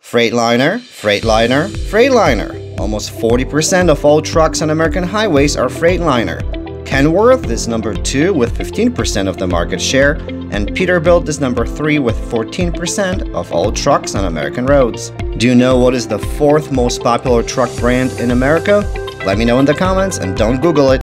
Freightliner, Freightliner, Freightliner. Almost 40% of all trucks on American highways are Freightliner. Kenworth is number 2 with 15% of the market share, and Peterbilt is number 3 with 14% of all trucks on American roads. Do you know what is the 4th most popular truck brand in America? Let me know in the comments and don't Google it.